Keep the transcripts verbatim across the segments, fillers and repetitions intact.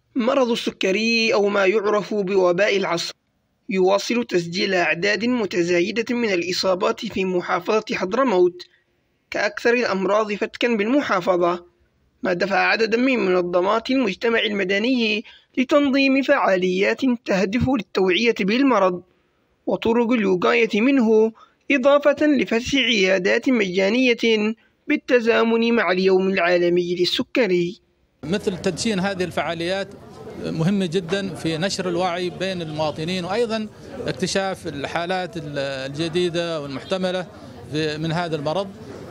مرض السكري أو ما يعرف بوباء العصر يواصل تسجيل أعداد متزايدة من الإصابات في محافظة حضرموت كأكثر الأمراض فتكا بالمحافظة، ما دفع عددا من منظمات المجتمع المدني لتنظيم فعاليات تهدف للتوعية بالمرض وطرق الوقاية منه، إضافة لفتح عيادات مجانية بالتزامن مع اليوم العالمي للسكري. مثل تدشين هذه الفعاليات مهمة جدا في نشر الوعي بين المواطنين، وأيضا اكتشاف الحالات الجديدة والمحتملة من هذا المرض،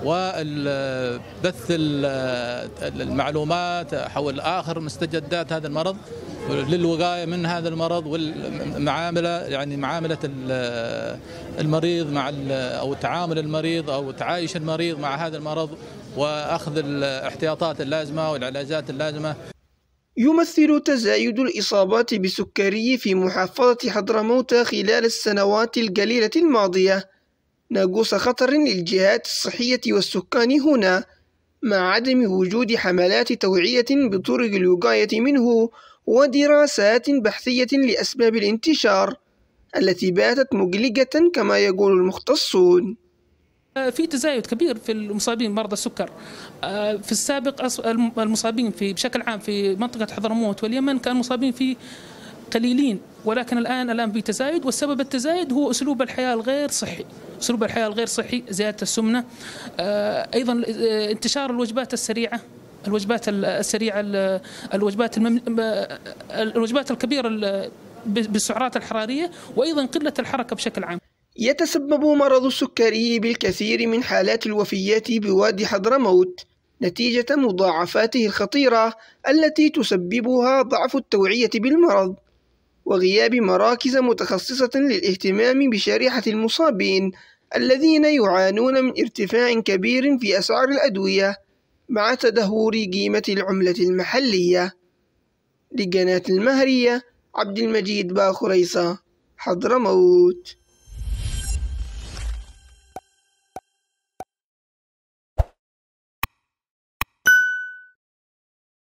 وبث المعلومات حول آخر مستجدات هذا المرض للوقاية من هذا المرض، والمعاملة يعني معاملة المريض مع أو تعامل المريض أو تعايش المريض مع هذا المرض، وأخذ الاحتياطات اللازمة والعلاجات اللازمة. يمثل تزايد الإصابات بالسكري في محافظة حضرموت خلال السنوات القليلة الماضية ناقوس خطر للجهات الصحية والسكان هنا، مع عدم وجود حملات توعية بطرق الوقاية منه ودراسات بحثية لأسباب الانتشار التي باتت مقلقة كما يقول المختصون. في تزايد كبير في المصابين بمرض السكر. في السابق المصابين في بشكل عام في منطقة حضرموت واليمن كان المصابين فيه قليلين، ولكن الآن الآن في تزايد، والسبب التزايد هو أسلوب الحياة الغير صحي، أسلوب الحياة الغير صحي، زيادة السمنة، أيضا انتشار الوجبات السريعة، الوجبات السريعة، الوجبات الوجبات الكبيرة بالسعرات الحرارية، وأيضا قلة الحركة بشكل عام. يتسبب مرض السكري بالكثير من حالات الوفيات بوادي حضرموت نتيجة مضاعفاته الخطيرة التي تسببها ضعف التوعية بالمرض وغياب مراكز متخصصة للاهتمام بشريحة المصابين الذين يعانون من ارتفاع كبير في أسعار الأدوية مع تدهور قيمة العملة المحلية. لقناة المهرية، عبد المجيد باخريصة، حضرموت.